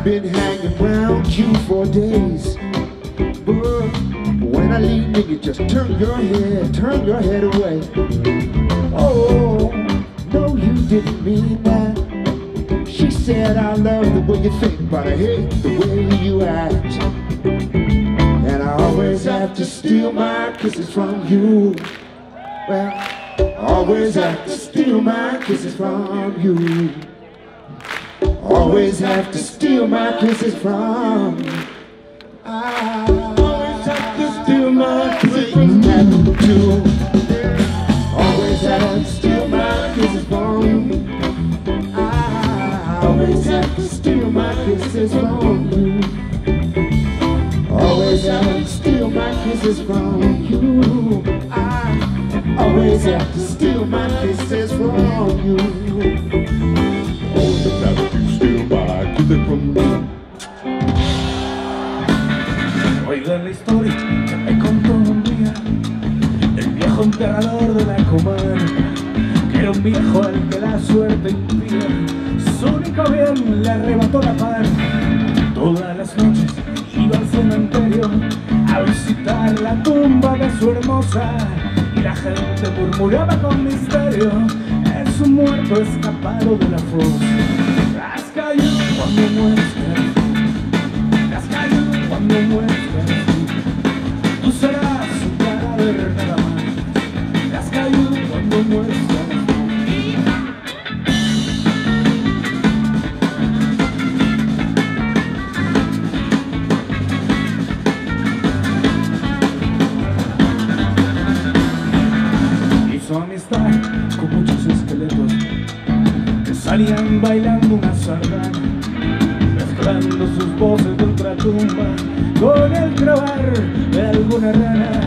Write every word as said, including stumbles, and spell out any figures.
I've been hanging around you for days, but when I leave, nigga, just turn your head, turn your head away. Oh, no, you didn't mean that. She said, I love the way you think, but I hate the way you act. And I always have to steal my kisses from you. Well, always have to steal my kisses from you. Always have to steal my kisses from you. I always have to steal my kisses from you. Always have to steal my kisses from you. I always have to steal my kisses from you. Always have to steal my kisses from you. I always have to steal my kisses from you. Always have to steal my kisses from you. Oigan la historia que me contó un día el viejo emperador de la comarca, que era un viejo al que la suerte impía. Su único bien le arrebató la paz. Todas las noches iba al cementerio a visitar la tumba de su hermosa, y la gente murmuraba con misterio: es un muerto escapado de la fosa. Las cayó cuando muestra, las cayó cuando muestra, tú serás un cadáver nada más. Las cayó cuando muestra. Amistad con muchos esqueletos que salían bailando una sardana, mezclando sus voces de ultratumba con el grabar de alguna rana.